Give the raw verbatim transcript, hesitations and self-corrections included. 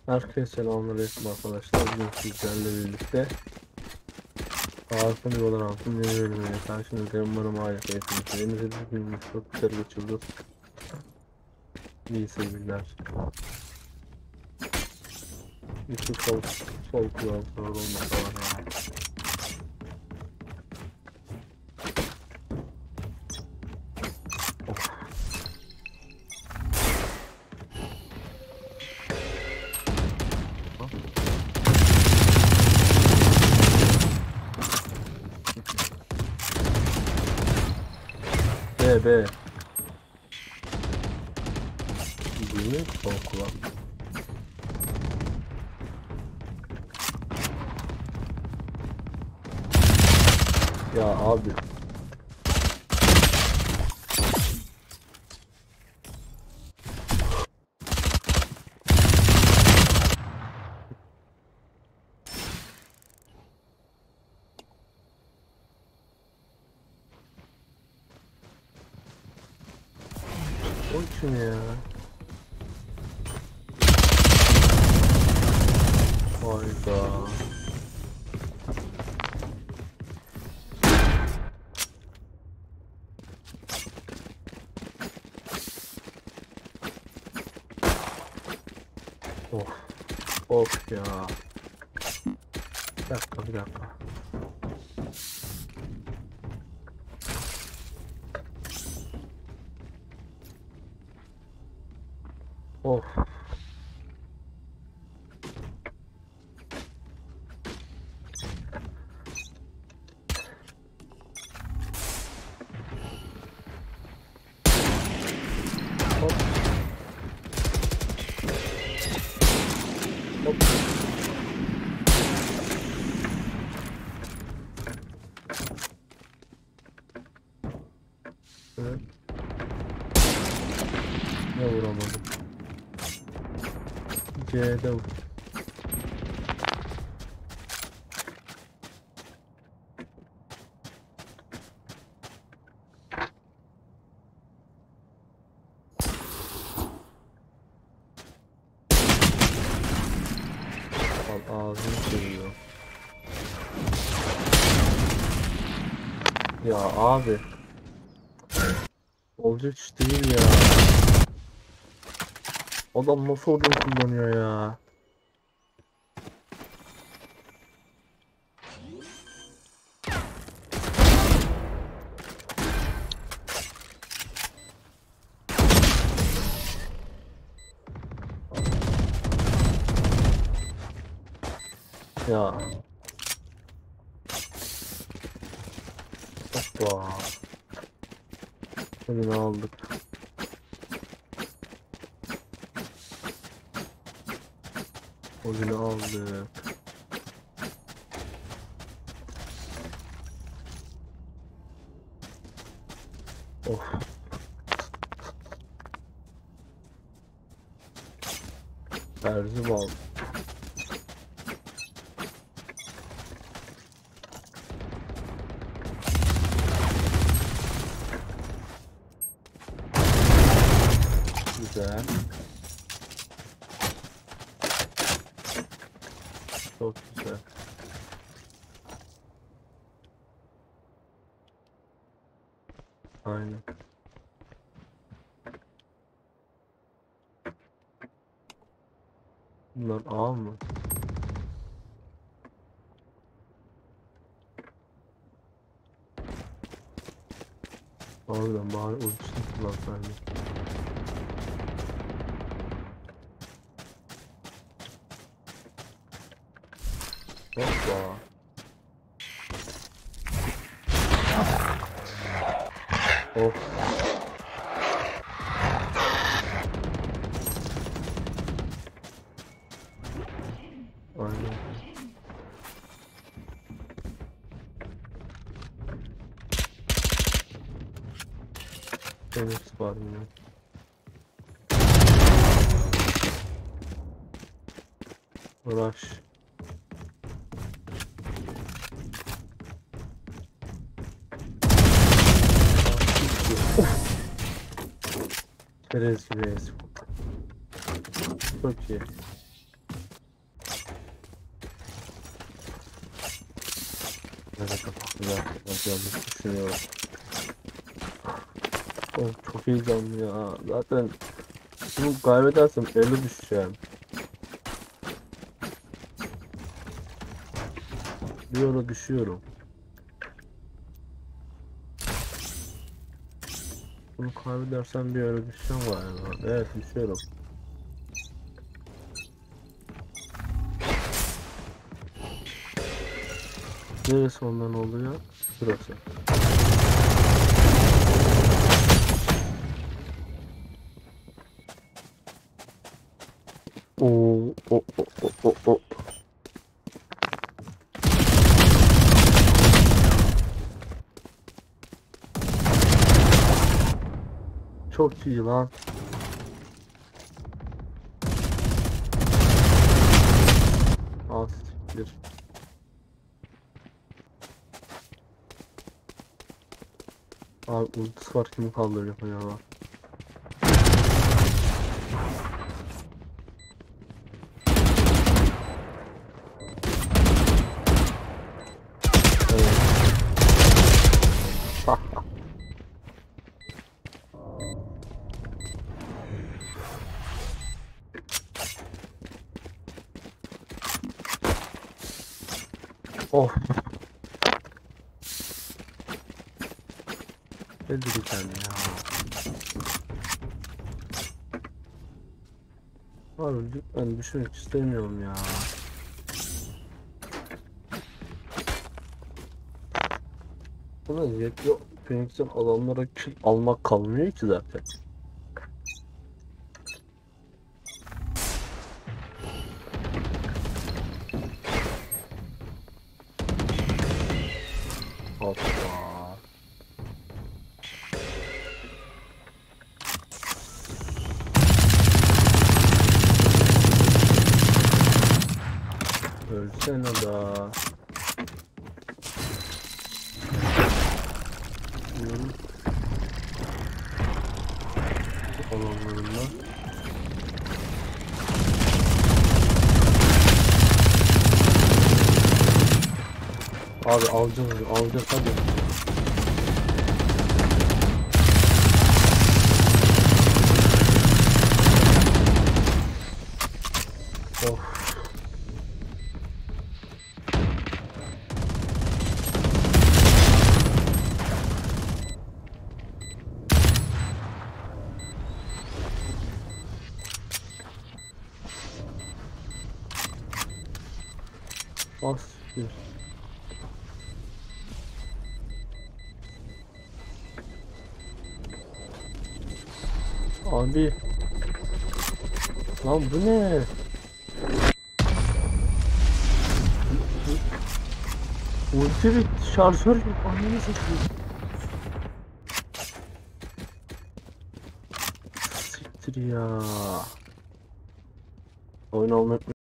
Herkese selamünaleyküm arkadaşlar. Bugün sizlerle birlikte Arka Yollar Altın yeni bölümüne karşınızdayım. Umarım harika hepiniz. Elinize bugün çok güzel geçirdik. İyi seyirler. İki sol, sol kulağım sonra olmasa var ya. B B. Değil sol kulağım. Ya abi. O kim ya? Hayda. Of. Of ya. Bir dakika bir dakika. Of. Hop. Hop. Evet. Ne vuramadım. C'de vur. Al ağzını seviyor. Ya abi. Olacak iş değil ya. Adam nasıl odun kullanıyor ya. Ya. Hoppa. Bugün aldık. Bugün aldık. Of. Terzi bal. Güzel. Çok güzel. Aynen. Bunlar ağ mı? Oradan bari ultisini kullansaydım. Hoppa. Of. Aynen. Phoenix var mı? Rush. Çerez gibi. Çok iyi. Evet, kapattılar. Yanlış düşünüyorum. Oh, çok heyecanlı ya. Zaten bunu kaybedersem elli düşeceğim. Bir ara düşüyorum. Bunu kaybedersem bir ara düşeceğim galiba. Evet, düşüyorum. Neresi ondan oluyor? Burası. Oo, o, o, o, o, o. Çok iyi lan. Az siktir. Abi ultisi var, kimi kaldıracak acaba? Evet. Of. Öldüreceğim ya. Abi lütfen düşmek istemiyorum ya. Buna yet yok. Phoenix'in adamlara kill almak kalmıyor ki zaten. Hoppa. Ölsene da. Diyorum. Adamlarımla. Abi alacağız, alacağız hadi. Of. Bas. Abi. Lan bu ne? Ulti bitti, şarjör yok. Ananı satayım. Siktir ya. Oyun almayı